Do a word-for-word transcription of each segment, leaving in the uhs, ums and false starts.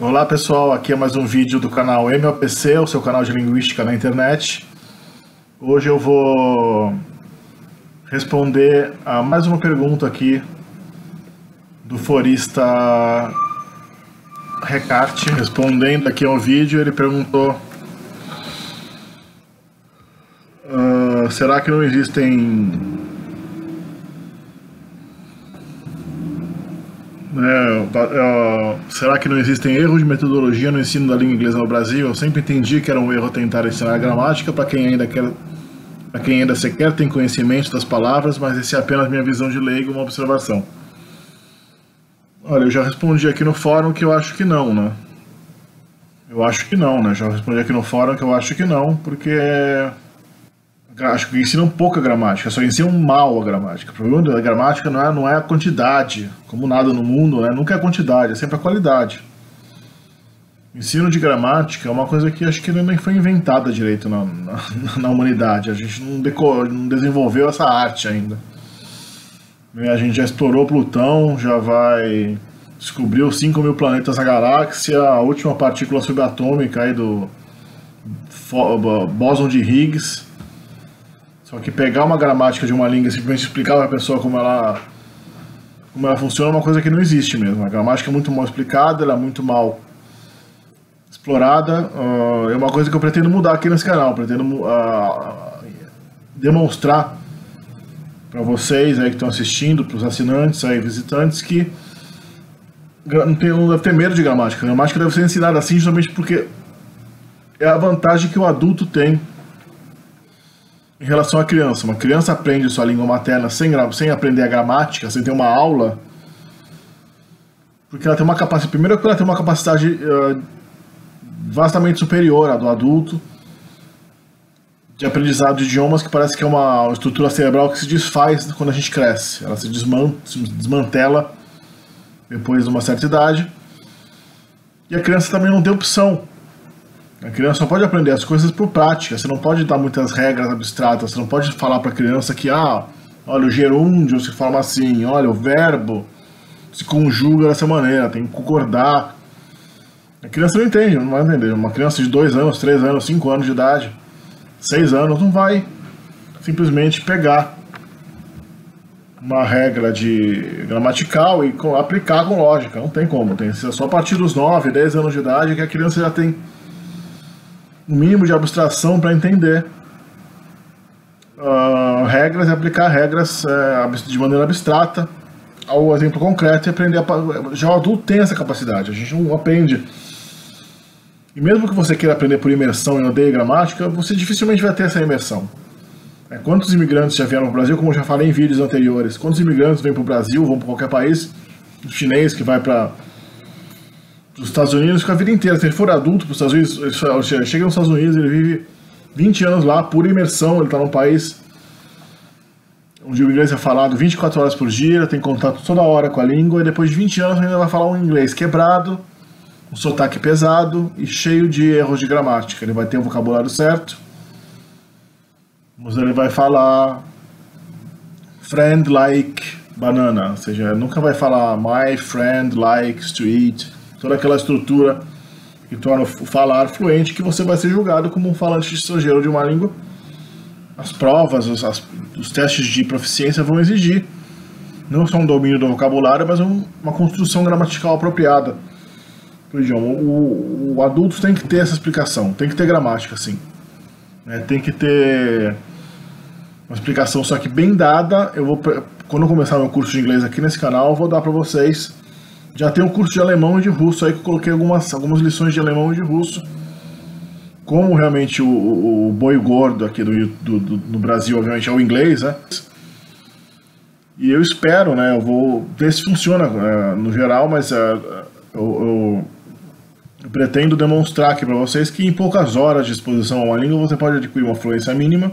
Olá pessoal, aqui é mais um vídeo do canal M O P C, o seu canal de linguística na internet. Hoje eu vou responder a mais uma pergunta aqui do forista Recarte. Respondendo aqui ao vídeo, ele perguntou uh, será que não existem É, é, será que não existem erros de metodologia no ensino da língua inglesa no Brasil? Eu sempre entendi que era um erro tentar ensinar a gramática para quem ainda quer, para quem ainda sequer tem conhecimento das palavras, mas essa é apenas minha visão de leigo, uma observação. Olha, eu já respondi aqui no fórum que eu acho que não, né? Eu acho que não, né? Já respondi aqui no fórum que eu acho que não, porque acho que ensinam pouca gramática, só ensinam mal a gramática. O problema da gramática não é, não é a quantidade, como nada no mundo, né? Nunca é a quantidade, é sempre a qualidade. O ensino de gramática é uma coisa que acho que nem foi inventada direito na, na, na humanidade. A gente não, decor, não desenvolveu essa arte ainda. A gente já explorou Plutão, já vai descobrir os cinco mil planetas da galáxia, a última partícula subatômica aí do bóson de Higgs. Só que pegar uma gramática de uma língua e simplesmente explicar para a pessoa como ela, como ela funciona é uma coisa que não existe mesmo. A gramática é muito mal explicada, ela é muito mal explorada. Uh, é uma coisa que eu pretendo mudar aqui nesse canal. Eu pretendo uh, demonstrar para vocês aí que estão assistindo, para os assinantes, aí, visitantes, que não, tem, não deve ter medo de gramática. A gramática deve ser ensinada assim justamente porque é a vantagem que o adulto tem em relação à criança. Uma criança aprende sua língua materna sem, sem aprender a gramática, sem ter uma aula, porque ela tem uma capacidade, primeiro que ela tem uma capacidade uh, vastamente superior à do adulto, de aprendizado de idiomas, que parece que é uma estrutura cerebral que se desfaz quando a gente cresce. Ela se, desman se desmantela depois de uma certa idade, e a criança também não tem opção. A criança só pode aprender as coisas por prática, você não pode dar muitas regras abstratas, você não pode falar para a criança que, ah, olha, o gerúndio se forma assim, olha, o verbo se conjuga dessa maneira, tem que concordar. A criança não entende, não vai entender. Uma criança de dois anos, três anos, cinco anos de idade, seis anos, não vai simplesmente pegar uma regra de gramatical e aplicar com lógica, não tem como. Tem que ser só a partir dos nove, dez anos de idade que a criança já tem um mínimo de abstração para entender uh, regras e aplicar regras uh, de maneira abstrata ao exemplo concreto e aprender a... Já o adulto tem essa capacidade, a gente não aprende. E mesmo que você queira aprender por imersão e odeie gramática, você dificilmente vai ter essa imersão. É, quantos imigrantes já vieram para o Brasil, como eu já falei em vídeos anteriores, quantos imigrantes vêm para o Brasil, vão para qualquer país, o chinês que vai para os Estados Unidos, fica a vida inteira. Se ele for adulto para os Estados Unidos, ele chega nos Estados Unidos, ele vive vinte anos lá, pura imersão, ele está num país onde o inglês é falado vinte e quatro horas por dia, tem contato toda hora com a língua, e depois de vinte anos ainda vai falar um inglês quebrado, um sotaque pesado e cheio de erros de gramática. Ele vai ter o vocabulário certo, mas ele vai falar friend like banana, ou seja, nunca vai falar my friend likes to eat, toda aquela estrutura que torna o falar fluente, que você vai ser julgado como um falante estrangeiro de uma língua. As provas, os, as, os testes de proficiência vão exigir não só um domínio do vocabulário, mas um, uma construção gramatical apropriada para o idioma. O, o adulto tem que ter essa explicação, tem que ter gramática, sim. É, tem que ter uma explicação, só que bem dada. Eu vou, quando eu começar meu curso de inglês aqui nesse canal, eu vou dar para vocês. Já tem um curso de alemão e de russo aí que eu coloquei algumas, algumas lições de alemão e de russo. Como realmente o, o, o boi gordo aqui do, do, do, no Brasil, obviamente, é o inglês, né? E eu espero, né? Eu vou ver se funciona é, no geral, mas é, eu, eu, eu pretendo demonstrar aqui para vocês que em poucas horas de exposição a uma língua você pode adquirir uma fluência mínima.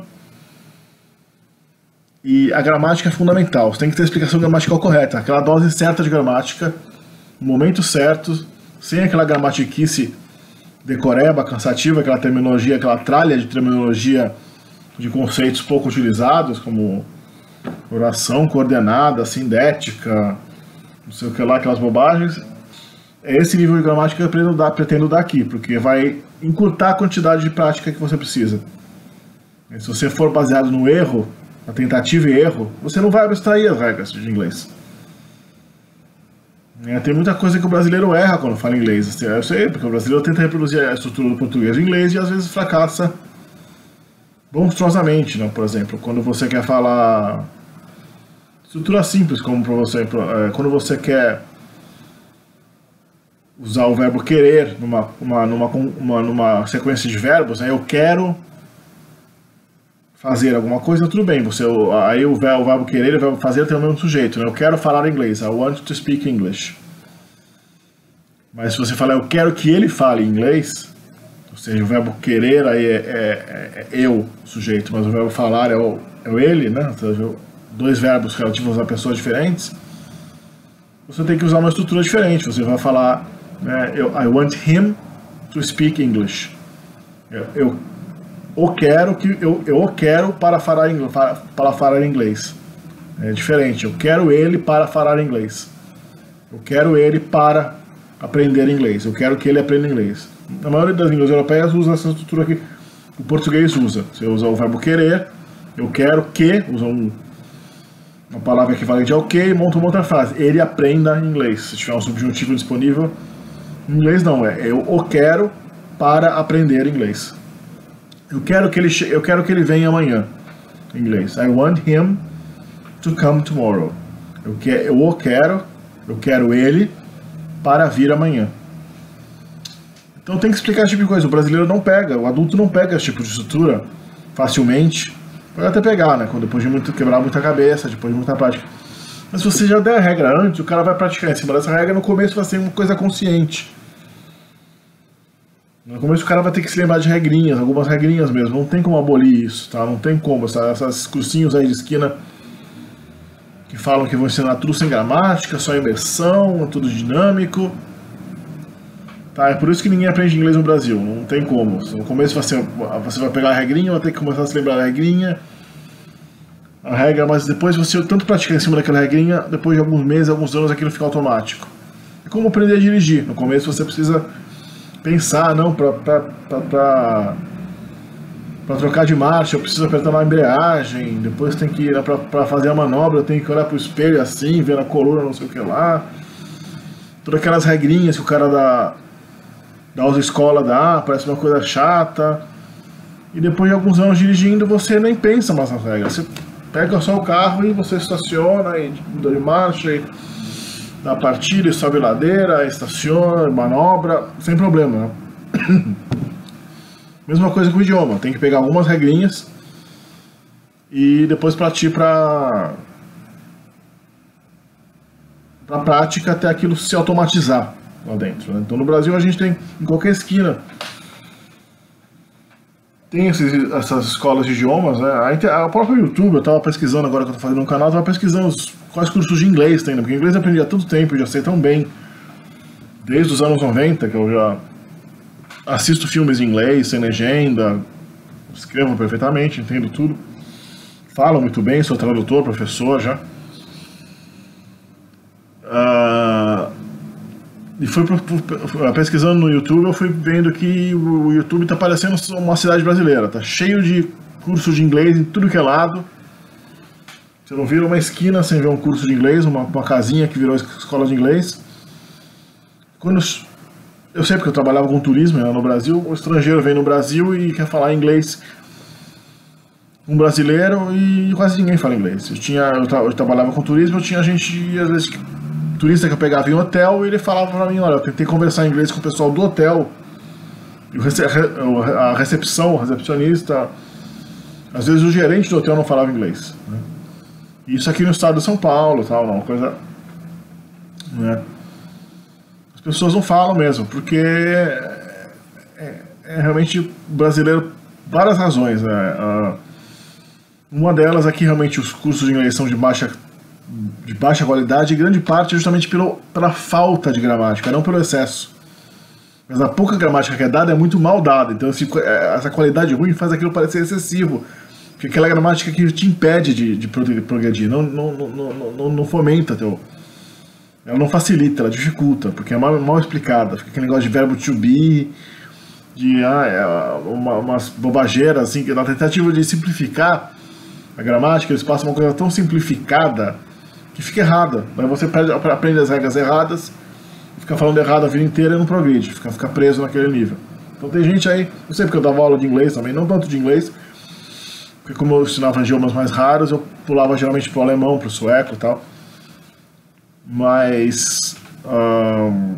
E a gramática é fundamental, você tem que ter a explicação gramatical correta, aquela dose certa de gramática, no momento certo, sem aquela gramatiquice decoreba, cansativa, aquela terminologia, aquela tralha de terminologia de conceitos pouco utilizados, como oração coordenada, sindética, não sei o que lá, aquelas bobagens. É esse nível de gramática que eu pretendo dar, pretendo dar aqui, porque vai encurtar a quantidade de prática que você precisa. E se você for baseado no erro, na tentativa e erro, você não vai abstrair as regras de inglês. É, tem muita coisa que o brasileiro erra quando fala inglês. Eu sei, porque o brasileiro tenta reproduzir a estrutura do português e inglês e às vezes fracassa monstruosamente, né? Por exemplo, quando você quer falar estrutura simples, como para você, quando você quer usar o verbo querer numa, uma, numa, uma, numa sequência de verbos, né? Eu quero fazer alguma coisa, tudo bem. Você, aí o verbo, o verbo querer e o verbo fazer tem o mesmo sujeito, né? Eu quero falar inglês, I want to speak English. Mas se você falar eu quero que ele fale inglês, ou seja, o verbo querer aí é, é, é eu, sujeito, mas o verbo falar é o, é o ele, né? Ou seja, dois verbos relativos a pessoas diferentes, você tem que usar uma estrutura diferente. Você vai falar, né, eu, I want him to speak English. Eu, eu o quero que eu, eu o quero para falar inglês, para, para falar inglês. É diferente. Eu quero ele para falar inglês. Eu quero ele para aprender inglês. Eu quero que ele aprenda inglês. Na maioria das línguas europeias usa essa estrutura que o português usa. Você usa o verbo querer. Eu quero que, usa um, uma palavra equivalente ao que e monta uma outra frase. Ele aprenda inglês. Se tiver um subjuntivo disponível, em inglês não é. Eu o quero para aprender inglês. Eu quero que ele eu quero que ele venha amanhã. Em inglês. I want him to come tomorrow. Eu que eu o quero, eu quero ele para vir amanhã. Então tem que explicar esse tipo de coisa. O brasileiro não pega, o adulto não pega esse tipo de estrutura facilmente. Pode até pegar, né? Quando depois de muito quebrar muita cabeça, depois de muita prática. Mas se você já der a regra antes, o cara vai praticar em cima dessa regra, no começo vai ser uma coisa consciente. No começo o cara vai ter que se lembrar de regrinhas, algumas regrinhas mesmo, não tem como abolir isso, tá? Não tem como, essa, essas cursinhos aí de esquina que falam que vão ensinar tudo sem gramática, só imersão, tudo dinâmico. Tá, é por isso que ninguém aprende inglês no Brasil, não tem como. No começo você, você vai pegar a regrinha, vai ter que começar a se lembrar da regrinha, a regra, mas depois você tanto praticar em cima daquela regrinha, depois de alguns meses, alguns anos, aquilo fica automático. É como aprender a dirigir, no começo você precisa pensar, não, pra, pra, pra, pra, pra trocar de marcha, eu preciso apertar na embreagem, depois tem que ir pra, pra fazer a manobra, eu tenho que olhar pro espelho assim, ver na coluna, não sei o que lá. Todas aquelas regrinhas que o cara da, da autoescola dá, parece uma coisa chata. E depois de alguns anos dirigindo, você nem pensa mais nas regras. Você pega só o carro e você estaciona e muda de marcha e dá partida e sobe ladeira, estaciona, manobra, sem problema, né? Mesma coisa com o idioma, tem que pegar algumas regrinhas e depois partir para para prática até aquilo se automatizar lá dentro, né? Então no Brasil a gente tem, em qualquer esquina, tem esses, essas escolas de idiomas, né? A, a própria YouTube, eu estava pesquisando agora que eu estou fazendo um canal, estava pesquisando os, quais cursos de inglês tem, né? Porque inglês eu aprendi há tanto tempo, eu já sei tão bem, desde os anos noventa, que eu já assisto filmes em inglês, sem legenda, escrevo perfeitamente, entendo tudo, falo muito bem, sou tradutor, professor já. Uh, E fui pesquisando no YouTube, eu fui vendo que o YouTube está parecendo uma cidade brasileira, tá cheio de cursos de inglês em tudo que é lado. Você não vira uma esquina sem ver um curso de inglês, uma, uma casinha que virou escola de inglês. Quando eu sei porque eu trabalhava com turismo, né, no Brasil, o estrangeiro vem no Brasil e quer falar inglês com um brasileiro e quase ninguém fala inglês. Eu, tinha, eu, tra eu trabalhava com turismo, eu tinha gente, às vezes, turista que eu pegava em hotel e ele falava pra mim, olha, eu tentei conversar em inglês com o pessoal do hotel, e o rece a recepção, o recepcionista, às vezes o gerente do hotel não falava inglês, né? Isso aqui no estado de São Paulo, tal, não, coisa, né? As pessoas não falam mesmo, porque é, é realmente brasileiro, várias razões, né? Uma delas é que realmente os cursos de inglês são de baixa de baixa qualidade, e grande parte é justamente pelo, pela falta de gramática, não pelo excesso. Mas a pouca gramática que é dada é muito mal dada, então esse, essa qualidade ruim faz aquilo parecer excessivo, porque aquela gramática que te impede de, de progredir, não, não, não, não, não fomenta teu, ela não facilita, ela dificulta, porque é mal, mal explicada. Fica aquele negócio de verbo to be, de ah, é uma, umas bobageiras, assim, que na tentativa de simplificar a gramática, eles passam uma coisa tão simplificada que fica errada. Aí você aprende as regras erradas, fica falando errado a vida inteira e não progride, fica, fica preso naquele nível. Então tem gente aí, eu sei porque eu dava aula de inglês também, não tanto de inglês, porque como eu ensinava idiomas mais raros, eu pulava geralmente pro alemão, pro sueco e tal. Mas um,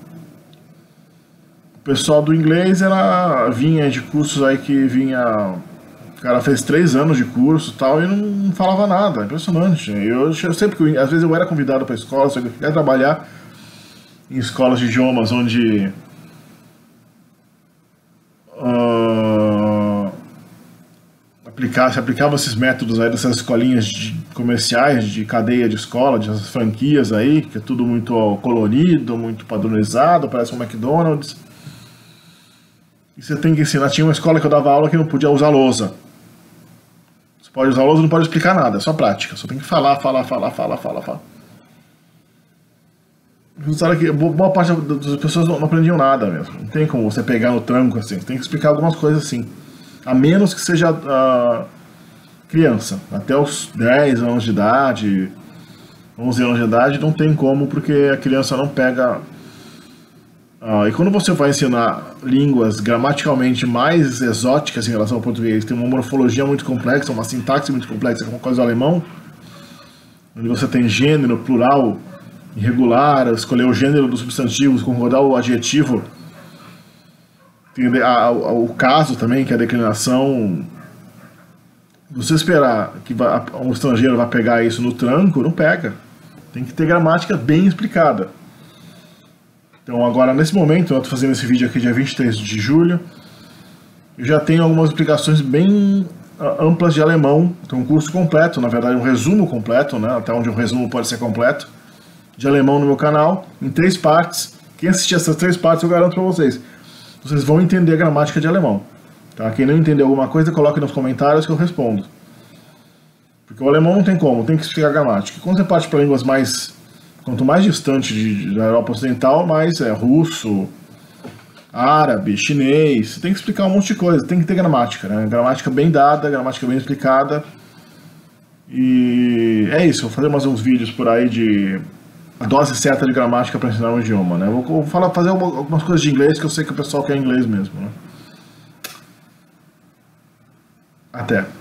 o pessoal do inglês era, vinha de cursos aí que vinha, o cara fez três anos de curso e tal e não falava nada, impressionante. Eu, eu sempre que às vezes eu era convidado para escola, eu queria trabalhar em escolas de idiomas onde uh, aplicar, se aplicava esses métodos aí dessas escolinhas de, comerciais, de cadeia de escola, de franquias aí, que é tudo muito colorido, muito padronizado, parece um McDonald's. E você tem que ensinar. Tinha uma escola que eu dava aula que não podia usar lousa. Você pode usar lousa, não pode explicar nada, é só prática. Só tem que falar, falar, falar, falar, falar, falar. Que boa parte das pessoas não aprendiam nada mesmo. Não tem como você pegar no tranco assim. Você tem que explicar algumas coisas assim. A menos que seja uh, criança. Até os dez anos de idade, onze anos de idade, não tem como, porque a criança não pega. Uh, e quando você vai ensinar línguas gramaticalmente mais exóticas em relação ao português, tem uma morfologia muito complexa, uma sintaxe muito complexa, como a coisa do alemão, onde você tem gênero, plural, irregular, escolher o gênero dos substantivos, concordar o adjetivo, tem a, a, o caso também, que é a declinação. Você esperar que vai, um estrangeiro vai pegar isso no tranco, não pega. Tem que ter gramática bem explicada. Então agora, nesse momento, eu estou fazendo esse vídeo aqui dia vinte e três de julho, eu já tenho algumas explicações bem amplas de alemão, tem um curso completo, na verdade um resumo completo, né, até onde um resumo pode ser completo, de alemão no meu canal, em três partes. Quem assistir essas três partes eu garanto para vocês, vocês vão entender a gramática de alemão. Tá? Quem não entender alguma coisa, coloque nos comentários que eu respondo. Porque o alemão não tem como, tem que explicar a gramática. E quando você parte para línguas mais... Quanto mais distante de, da Europa Ocidental, mais é russo, árabe, chinês. Você tem que explicar um monte de coisa, tem que ter gramática, né? Gramática bem dada, gramática bem explicada. E é isso, vou fazer mais uns vídeos por aí de a dose certa de gramática para ensinar um idioma, né? Vou, vou falar, fazer algumas coisas de inglês que eu sei que o pessoal quer inglês mesmo, né? Até.